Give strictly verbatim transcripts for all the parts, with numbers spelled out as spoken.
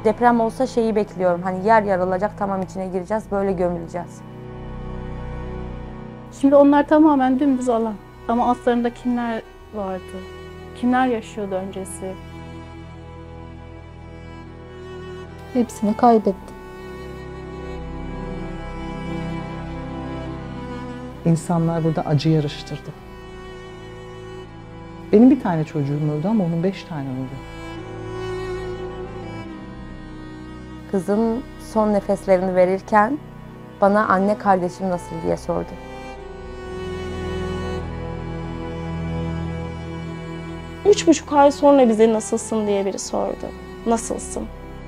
Deprem olsa şeyi bekliyorum, hani yer yarılacak, tamam içine gireceğiz, böyle gömüleceğiz. Şimdi onlar tamamen dümdüz alan. Ama altlarında kimler vardı? Kimler yaşıyordu öncesi? Hepsini kaybettim. İnsanlar burada acı yarıştırdı. Benim bir tane çocuğum öldü ama onun beş tane öldü. Kızım son nefeslerini verirken bana anne kardeşim nasıl diye sordu. Üç buçuk ay sonra bize nasılsın diye biri sordu. Nasılsın?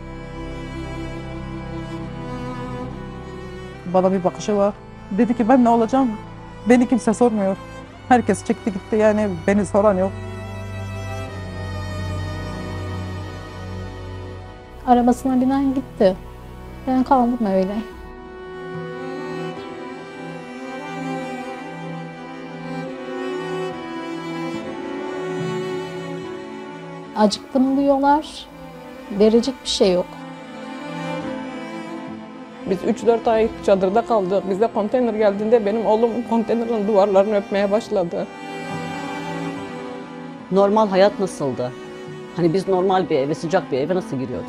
Bana bir bakışı var. Dedi ki ben ne olacağım? Beni kimse sormuyor. Herkes çekti gitti, yani beni soran yok. Arabasına binen gitti. Ben kaldım öyle. Acıktım diyorlar. Verecek bir şey yok. Biz üç dört ay çadırda kaldık. Bize konteyner geldiğinde benim oğlum konteynerin duvarlarını öpmeye başladı. Normal hayat nasıldı? Hani biz normal bir eve, sıcak bir eve nasıl giriyorduk?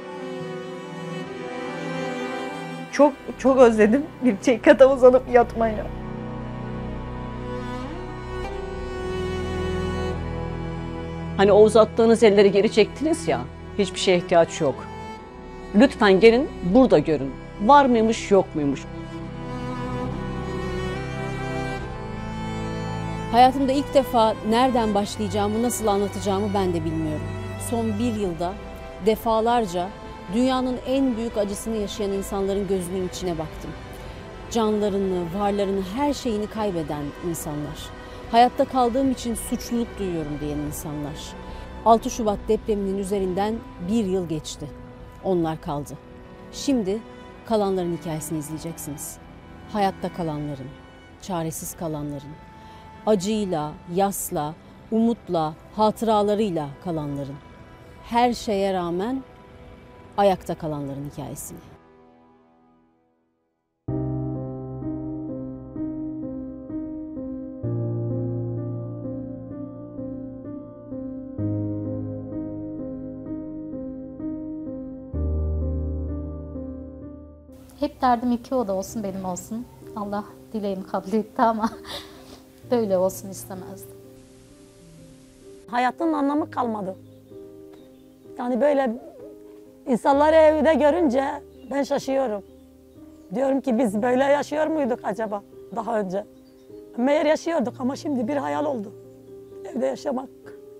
Çok çok özledim bir çeykata uzanıp yatmayı. Hani o uzattığınız elleri geri çektiniz ya, hiçbir şeye ihtiyaç yok. Lütfen gelin burada görün. Var mıymış, yok muymuş? Hayatımda ilk defa nereden başlayacağımı, nasıl anlatacağımı ben de bilmiyorum. Son bir yılda defalarca dünyanın en büyük acısını yaşayan insanların gözünün içine baktım. Canlarını, varlarını, her şeyini kaybeden insanlar. Hayatta kaldığım için suçluluk duyuyorum diyen insanlar. altı Şubat depreminin üzerinden bir yıl geçti. Onlar kaldı. Şimdi kalanların hikayesini izleyeceksiniz. Hayatta kalanların, çaresiz kalanların, acıyla, yasla, umutla, hatıralarıyla kalanların, her şeye rağmen ayakta kalanların hikayesini. Hep derdim iki oda olsun, benim olsun. Allah dileğimi kabul etti ama böyle olsun istemezdim. Hayatın anlamı kalmadı. Yani böyle insanları evde görünce ben şaşıyorum. Diyorum ki biz böyle yaşıyor muyduk acaba daha önce? Meğer yaşıyorduk ama şimdi bir hayal oldu. Evde yaşamak.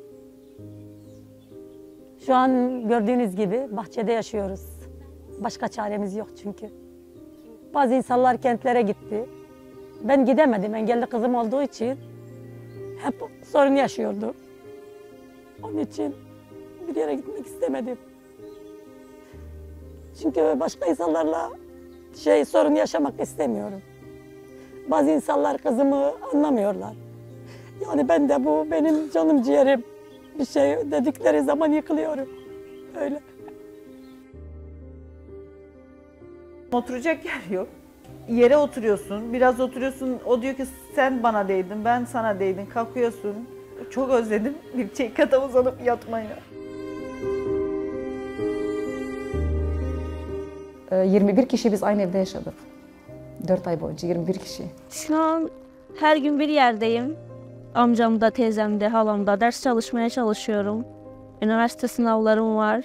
Şu an gördüğünüz gibi bahçede yaşıyoruz. Başka çaremiz yok çünkü. Bazı insanlar kentlere gitti. Ben gidemedim, engelli kızım olduğu için hep sorun yaşıyordum. Onun için bir yere gitmek istemedim. Çünkü başka insanlarla şey sorun yaşamak istemiyorum. Bazı insanlar kızımı anlamıyorlar. Yani ben de bu benim canım ciğerim bir şey dedikleri zaman yıkılıyorum. Öyle. Oturacak yer yok. Yere oturuyorsun, biraz oturuyorsun. O diyor ki sen bana değdin, ben sana değdim. Kalkıyorsun. Çok özledim bir çeykata uzanıp yatmayı. yirmi bir kişi biz aynı evde yaşadık. dört ay boyunca yirmi bir kişi. Şu an her gün bir yerdeyim. Amcamda, teyzemde, halamda ders çalışmaya çalışıyorum. Üniversite sınavlarım var.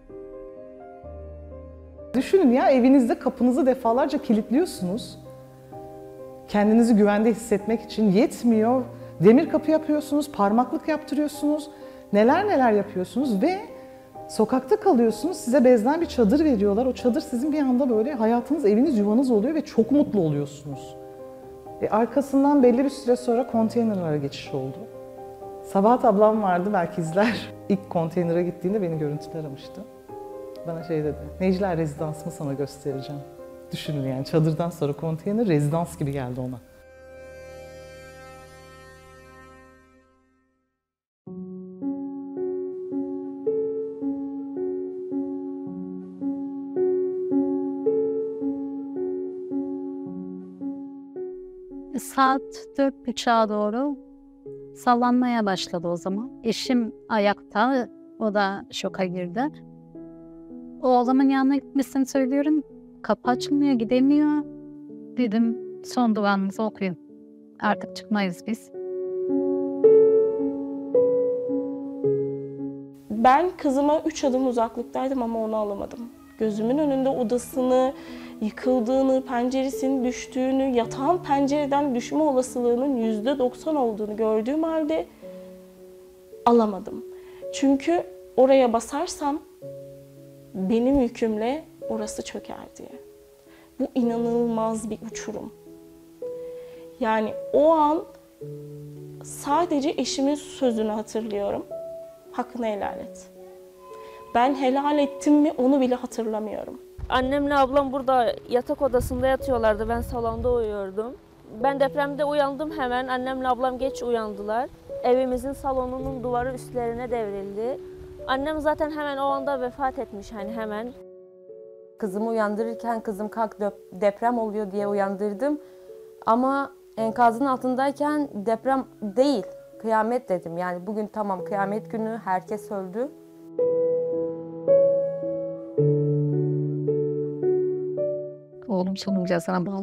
Düşünün ya, evinizde kapınızı defalarca kilitliyorsunuz. Kendinizi güvende hissetmek için yetmiyor. Demir kapı yapıyorsunuz, parmaklık yaptırıyorsunuz. Neler neler yapıyorsunuz ve sokakta kalıyorsunuz. Size bezden bir çadır veriyorlar. O çadır sizin bir anda böyle hayatınız, eviniz, yuvanız oluyor ve çok mutlu oluyorsunuz. E arkasından belli bir süre sonra konteynerlara geçiş oldu. Sabahat ablam vardı, belki izler. İlk konteynere gittiğinde beni görüntüler aramıştı. Bana şey dedi, Necla rezidansımı sana göstereceğim. Düşünün yani, çadırdan sonra konteyner rezidans gibi geldi ona. Saat dört buçuğa doğru sallanmaya başladı o zaman. Eşim ayakta, o da şoka girdi. Oğlumun yanına gitmesini söylüyorum. Kapı açılmıyor, gidemiyor. Dedim son duanızı okuyun. Artık çıkmayız biz. Ben kızıma üç adım uzaklıktaydım ama onu alamadım. Gözümün önünde odasını, yıkıldığını, penceresinin düştüğünü, yatağın pencereden düşme olasılığının yüzde doksan olduğunu gördüğüm halde alamadım. Çünkü oraya basarsam benim yükümle orası çöker diye. Bu inanılmaz bir uçurum. Yani o an sadece eşimin sözünü hatırlıyorum. Hakkını helal et. Ben helal ettim mi onu bile hatırlamıyorum. Annemle ablam burada yatak odasında yatıyorlardı. Ben salonda uyuyordum. Ben depremde uyandım hemen. Annemle ablam geç uyandılar. Evimizin salonunun duvarı üstlerine devrildi. Annem zaten hemen o anda vefat etmiş hani hemen. Kızımı uyandırırken kızım kalk deprem oluyor diye uyandırdım. Ama enkazın altındayken deprem değil, kıyamet dedim. Yani bugün tamam kıyamet günü, herkes öldü. Oğlum sonuncuya sana bağlı.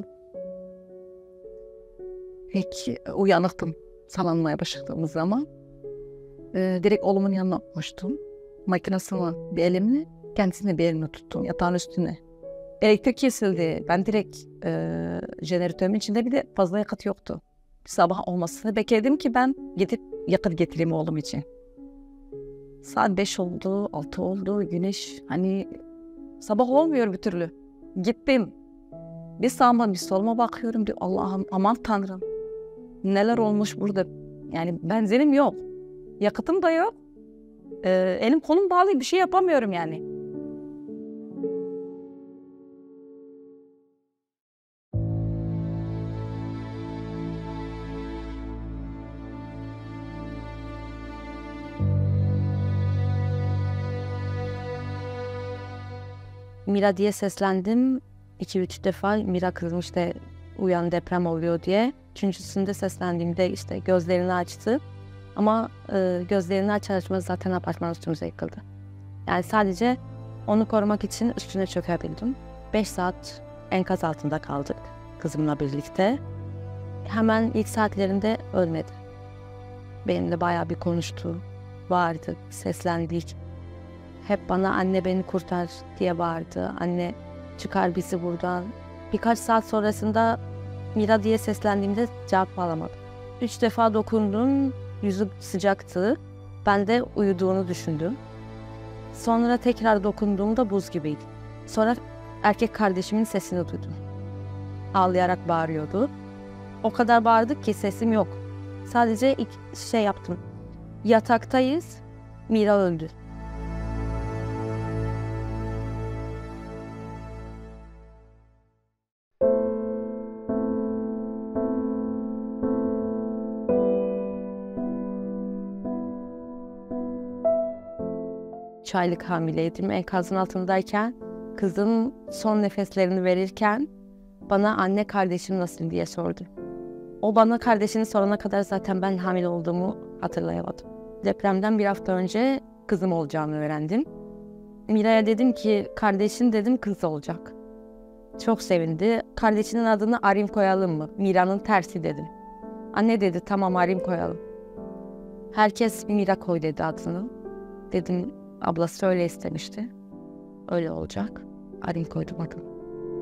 Peki uyanıktım sallanmaya başladığımız zaman. Ee, direkt oğlumun yanına oturmuştum. Makinesini bir elimle, kendisini bir elimle tuttum yatağın üstüne. Elektrik kesildi. Ben direkt e, jeneratörün içinde bir de fazla yakıt yoktu. Sabah olmasını bekledim ki ben gidip yakıt getireyim oğlum için. Saat beş oldu, altı oldu, güneş hani sabah olmuyor bir türlü. Gittim. Bir sağıma bir soluma bakıyorum diyor Allah'ım aman Tanrım. Neler olmuş burada. Yani benzerim yok. Yakıtım da yok. Ee, elim kolum bağlı bir şey yapamıyorum yani. Mira diye seslendim. İki üç defa Mira kızım işte uyan deprem oluyor diye. Üçüncüsünde seslendiğimde işte gözlerini açtı. Ama e, gözlerini açar açmaz zaten apartman üstümüze yıkıldı. Yani sadece onu korumak için üstüne çökebildim. Beş saat enkaz altında kaldık kızımla birlikte. Hemen ilk saatlerinde ölmedi. Benimle bayağı bir konuştu, bağırdı, seslendik. Hep bana anne beni kurtar diye bağırdı. Anne çıkar bizi buradan. Birkaç saat sonrasında Mira diye seslendiğimde cevap alamadım. Üç defa dokundum, yüzü sıcaktı. Ben de uyuduğunu düşündüm. Sonra tekrar dokunduğumda buz gibiydi. Sonra erkek kardeşimin sesini duydum. Ağlayarak bağırıyordu. O kadar bağırdık ki sesim yok. Sadece ilk şey yaptım. Yataktayız, Mira öldü. üç aylık hamileydim. Enkazın altındayken kızım son nefeslerini verirken bana anne kardeşim nasıl diye sordu. O bana kardeşini sorana kadar zaten ben hamile olduğumu hatırlayamadım. Depremden bir hafta önce kızım olacağını öğrendim. Mira'ya dedim ki kardeşin dedim kız olacak. Çok sevindi. Kardeşinin adını Arim koyalım mı? Mira'nın tersi dedim. Anne dedi tamam Arim koyalım. Herkes Mira koy dedi adını. Dedim ablası öyle istemişti. Öyle olacak. Arim koydum adını.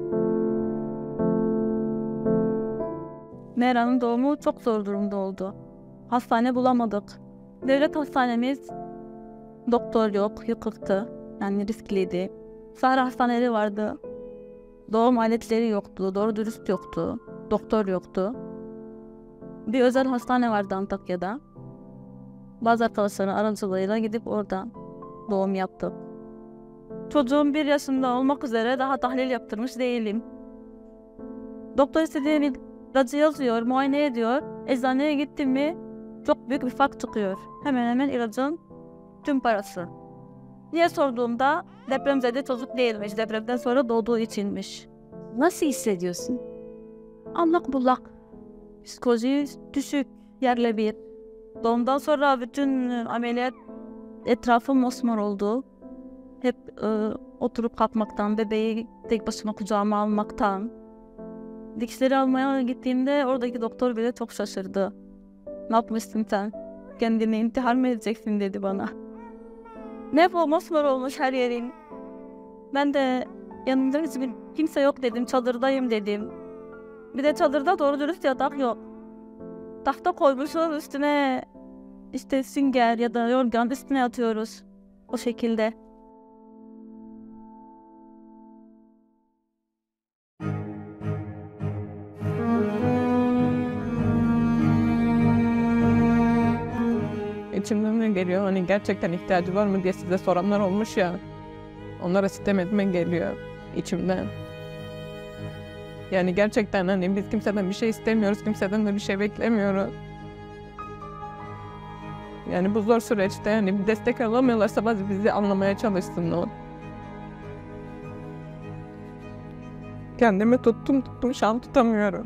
Mehra'nın doğumu çok zor durumda oldu. Hastane bulamadık. Devlet hastanemiz doktor yok, yıkıktı. Yani riskliydi. Sahra hastaneleri vardı. Doğum aletleri yoktu, doğru dürüst yoktu. Doktor yoktu. Bir özel hastane vardı Antakya'da. Bazı arkadaşların aracılığıyla gidip orada doğum yaptık. Çocuğum bir yaşında olmak üzere daha tahlil yaptırmış değilim. Doktor istediği ilacı yazıyor, muayene ediyor. Eczaneye gittim mi çok büyük bir fark çıkıyor. Hemen hemen ilacın tüm parası. Niye sorduğumda depremzede çocuk değilmiş, depremden sonra doğduğu içinmiş. Nasıl hissediyorsun? Allak bullak. Psikoloji düşük, yerle bir. Doğumdan sonra bütün ameliyat etrafım mosmor oldu. Hep e, oturup kalkmaktan, bebeği tek başıma kucağıma almaktan. Dikişleri almaya gittiğimde oradaki doktor bile çok şaşırdı. Ne yapmışsın sen? Kendini intihar mı edeceksin dedi bana. Ne bu, mosmor olmuş her yerin. Ben de yanımda hiçbir kimse yok dedim, çadırdayım dedim. Bir de çadırda doğru dürüst yatak yok. Tahta koymuşuz, üstüne işte sünger ya da yorgan üstüne yatıyoruz. O şekilde. İçimden ne geliyor? Hani gerçekten ihtiyacı var mı diye size soranlar olmuş ya. Onlara sitem etme geliyor içimden. Yani gerçekten hani biz kimseden bir şey istemiyoruz, kimseden de bir şey beklemiyoruz. Yani bu zor süreçte hani bir destek alamıyorlarsa bazı bizi anlamaya çalışsınlar. Kendimi tuttum tuttum şu an tutamıyorum.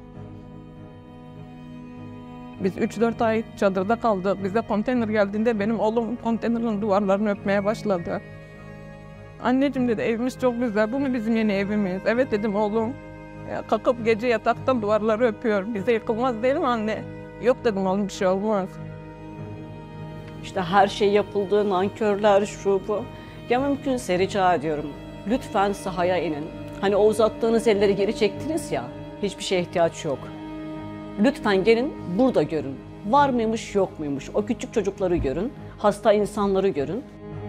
Biz üç dört ay çadırda kaldık. Bize konteyner geldiğinde benim oğlum konteynerin duvarlarını öpmeye başladı. Anneciğim dedi, evimiz çok güzel, bu mu bizim yeni evimiz? Evet dedim oğlum. Ya, kalkıp gece yataktan duvarları öpüyor. Bize yıkılmaz değil mi anne? Yok dedim oğlum, bir şey olmaz. İşte her şey yapıldı, nankörler şu bu. Ya mümkünse rica ediyorum, lütfen sahaya inin. Hani o uzattığınız elleri geri çektiniz ya, hiçbir şeye ihtiyaç yok. Lütfen gelin, burada görün. Var mıymış, yok muymuş? O küçük çocukları görün, hasta insanları görün.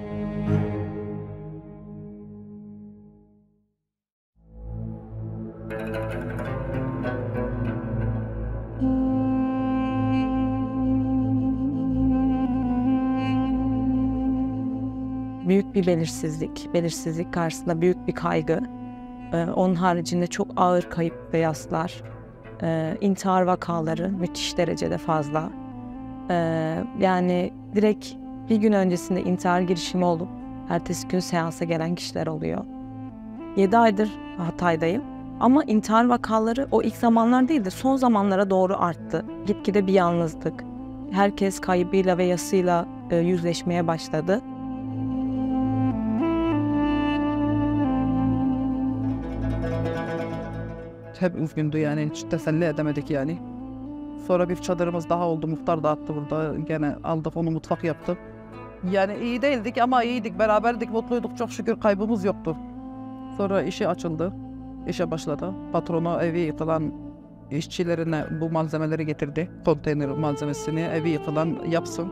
Büyük bir belirsizlik, belirsizlik karşısında büyük bir kaygı. Ee, onun haricinde çok ağır kayıp ve yaslar. Ee, intihar vakaları müthiş derecede fazla. Ee, yani direkt bir gün öncesinde intihar girişimi olup ertesi gün seansa gelen kişiler oluyor. Yedi aydır Hatay'dayım ama intihar vakaları o ilk zamanlar değil de son zamanlara doğru arttı. Gitgide bir yalnızlık. Herkes kaybıyla ve yasıyla e, yüzleşmeye başladı. Hep üzgündü yani, hiç teselli edemedik yani. Sonra bir çadırımız daha oldu, muhtar dağıttı burada. Gene aldık onu, mutfak yaptık. Yani iyi değildik ama iyiydik, beraberdik, mutluyduk, çok şükür kaybımız yoktu. Sonra işi açıldı, işe başladı. Patronu evi yıkılan işçilerine bu malzemeleri getirdi. Konteyner malzemesini evi yıkılan yapsın.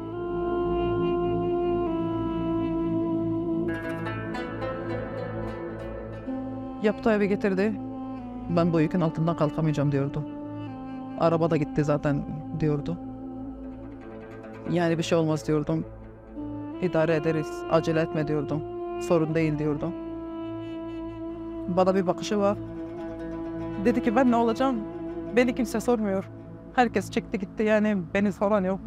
Yaptı, evi getirdi. Ben bu yükün altından kalkamayacağım diyordu. Araba da gitti zaten diyordu. Yani bir şey olmaz diyordum. İdare ederiz, acele etme diyordum. Sorun değil diyordum. Bana bir bakışı var. Dedi ki ben ne olacağım? Beni kimse sormuyor. Herkes çekti gitti, yani beni soran yok.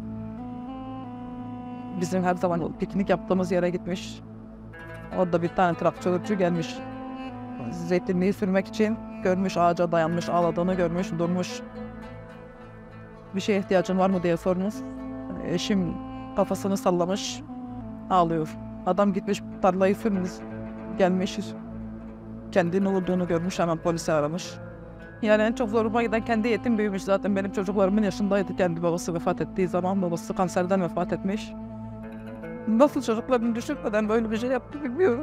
Bizim her zaman piknik yaptığımız yere gitmiş. Orada bir tane traktörcü gelmiş. Zeytinliği sürmek için görmüş, ağaca dayanmış, ağladığını görmüş, durmuş. Bir şeye ihtiyacın var mı diye sormuş. Eşim kafasını sallamış, ağlıyor. Adam gitmiş tarlayı sürmüş, gelmiş. Kendinin olduğunu görmüş, hemen polisi aramış. Yani en çok zoruma giden, kendi yetim büyümüş zaten. Benim çocuklarımın yaşındaydı kendi babası vefat ettiği zaman. Babası kanserden vefat etmiş. Nasıl çocuklarını düşürmeden böyle bir şey yaptı bilmiyorum.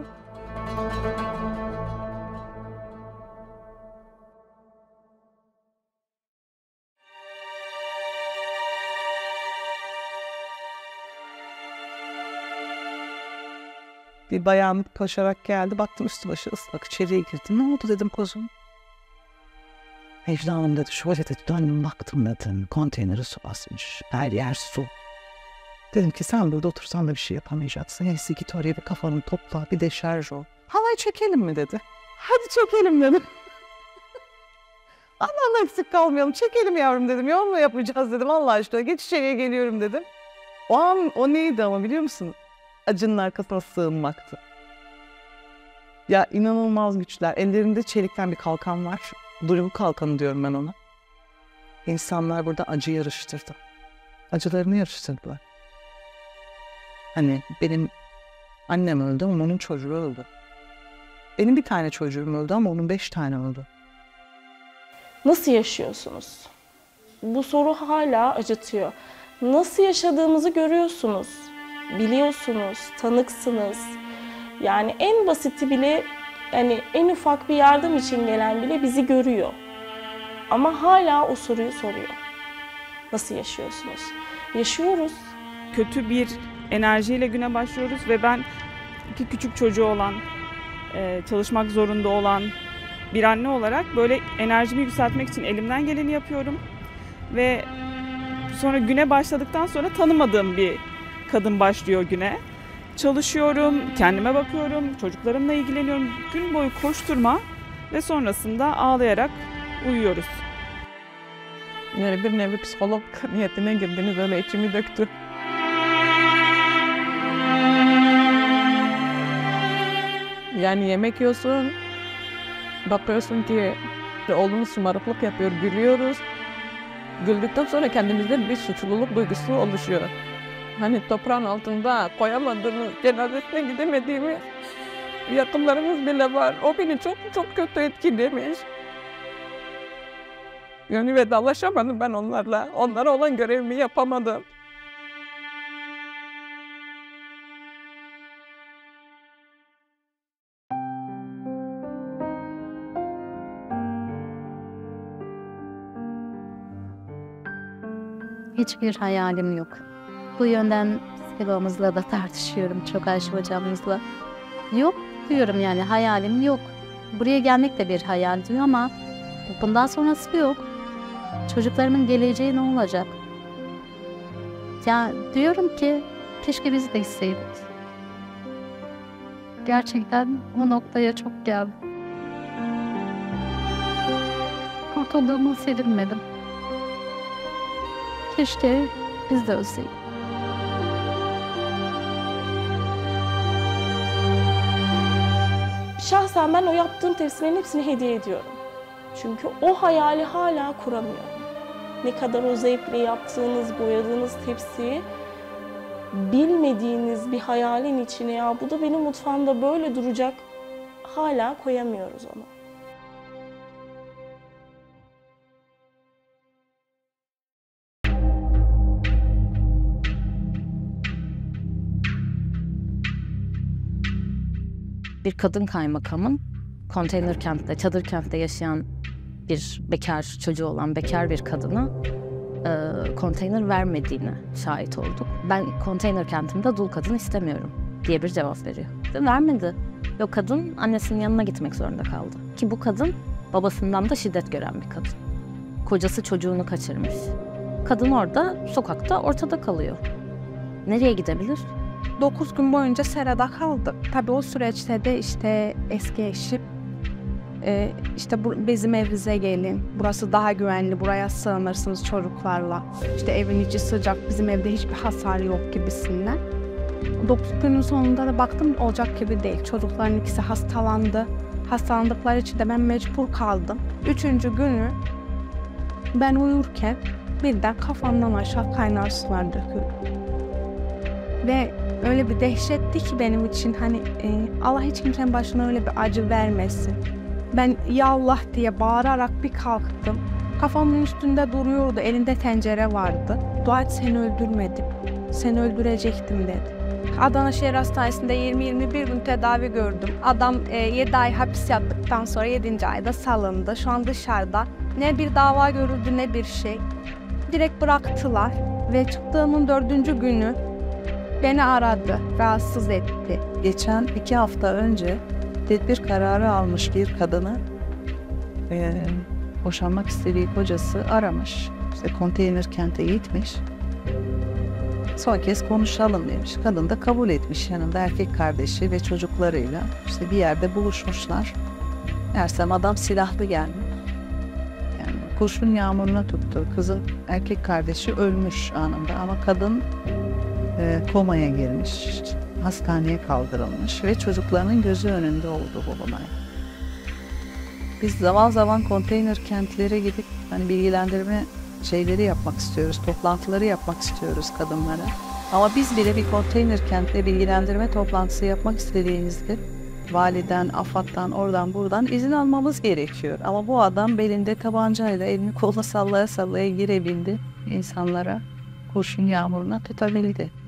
Bir bayan koşarak geldi. Baktım üstü başı ıslak. İçeriye girdim. Ne oldu dedim kuzum. Necla Hanım dedi, şöyle dedi, döndüm baktım dedim. Konteyneri su basmış. Her yer su. Dedim ki sen burada otursan da bir şey yapamayacaksın. Neyse git oraya bir kafanı topla, bir deşarj ol. Halay çekelim mi dedi. Hadi çekelim dedim. Allah'ın eksik kalmayalım. Çekelim yavrum dedim. Yol mu yapacağız dedim. Allah aşkına geç içeriye geliyorum dedim. O an o neydi ama biliyor musun? Acının arkasına sığınmaktı. Ya inanılmaz güçler. Ellerinde çelikten bir kalkan var. Duygu kalkanı diyorum ben ona. İnsanlar burada acı yarıştırdı. Acılarını yarıştırdılar. Hani benim annem öldü ama onun çocuğu öldü. Benim bir tane çocuğum öldü ama onun beş tane öldü. Nasıl yaşıyorsunuz? Bu soru hala acıtıyor. Nasıl yaşadığımızı görüyorsunuz, biliyorsunuz, tanıksınız. Yani en basiti bile, yani en ufak bir yardım için gelen bile bizi görüyor. Ama hala o soruyu soruyor. Nasıl yaşıyorsunuz? Yaşıyoruz. Kötü bir enerjiyle güne başlıyoruz ve ben iki küçük çocuğu olan, çalışmak zorunda olan bir anne olarak böyle enerjimi yükseltmek için elimden geleni yapıyorum. Ve sonra güne başladıktan sonra tanımadığım bir kadın başlıyor güne. Çalışıyorum, kendime bakıyorum, çocuklarımla ilgileniyorum. Gün boyu koşturma ve sonrasında ağlayarak uyuyoruz. Yani bir nevi psikolog niyetine girdiniz, öyle içimi döktü. Yani yemek yiyorsun, bakıyorsun ki oğlumuz şımarıklık yapıyor, gülüyoruz. Güldükten sonra kendimizde bir suçluluk duygusu oluşuyor. Hani toprağın altında koyamadığımız, cenazesine gidemediğimiz yakınlarımız bile var. O beni çok çok kötü etkilemiş. Yani vedalaşamadım ben onlarla. Onlara olan görevimi yapamadım. Hiçbir hayalim yok. Bu yönden psikologumuzla da tartışıyorum, çok Ayşe hocamızla. Yok diyorum, yani hayalim yok. Buraya gelmek de bir hayal diyor ama bundan sonrası yok. Çocuklarımın geleceği ne olacak? Ya diyorum ki keşke biz de gitseydik. Gerçekten o noktaya çok geldim. Kurtulduğumu sevinmedim. Keşke biz de ölseydik. Şahsen ben o yaptığım tepsilerin hepsini hediye ediyorum. Çünkü o hayali hala kuramıyorum. Ne kadar o zevkle yaptığınız, boyadığınız tepsiyi bilmediğiniz bir hayalin içine, ya bu da benim mutfağımda böyle duracak, hala koyamıyoruz onu. Bir kadın kaymakamın konteyner kentte, çadır kentte yaşayan bir bekar çocuğu olan bekar bir kadına e, konteyner vermediğine şahit olduk. Ben konteyner kentimde dul kadın istemiyorum diye bir cevap veriyor. Ve vermedi. Ve kadın annesinin yanına gitmek zorunda kaldı. Ki bu kadın babasından da şiddet gören bir kadın. Kocası çocuğunu kaçırmış. Kadın orada sokakta ortada kalıyor. Nereye gidebilir? dokuz gün boyunca serada kaldı. Tabii o süreçte de işte eski eşim e, işte bu, bizim evimize gelin. Burası daha güvenli. Buraya sığınırsınız çocuklarla. İşte evin içi sıcak. Bizim evde hiçbir hasar yok gibisinden. dokuz günün sonunda da baktım olacak gibi değil. Çocukların ikisi hastalandı. Hastalandıkları için de ben mecbur kaldım. Üçüncü günü ben uyurken birden kafamdan aşağı kaynar sular döküldü. Ve öyle bir dehşetti ki benim için, hani e, Allah hiç kimsenin başına öyle bir acı vermesin. Ben ya Allah diye bağırarak bir kalktım. Kafamın üstünde duruyordu, elinde tencere vardı. Dua et seni öldürmedim, seni öldürecektim dedi. Adana Şehir Hastanesi'nde yirmi yirmi bir gün tedavi gördüm. Adam e, yedi ay hapis yattıktan sonra yedinci ayda salındı. Şu an dışarıda. Ne bir dava görüldü ne bir şey. Direkt bıraktılar ve çıktığımın dördüncü günü beni aradı, rahatsız etti. Geçen iki hafta önce tedbir kararı almış bir kadını e, boşanmak istediği kocası aramış. İşte konteyner kente gitmiş. Son kez konuşalım demiş. Kadın da kabul etmiş, yanında erkek kardeşi ve çocuklarıyla. İşte bir yerde buluşmuşlar. Meğersem adam silahlı gelmiş. Yani kurşun yağmuruna tuttu. Kızın erkek kardeşi ölmüş anında ama kadın e, komaya girmiş. Hastaneye kaldırılmış ve çocuklarının gözü önünde oldu bu olay. Biz zaman zaman konteyner kentlere gidip hani bilgilendirme şeyleri yapmak istiyoruz, toplantıları yapmak istiyoruz kadınlara. Ama biz bile bir konteyner kentte bilgilendirme toplantısı yapmak istediğimizde validen, AFAD'dan, oradan buradan izin almamız gerekiyor. Ama bu adam belinde tabancayla elini koluna sallaya sallaya girebildi insanlara, kurşun yağmuruna tutabildi.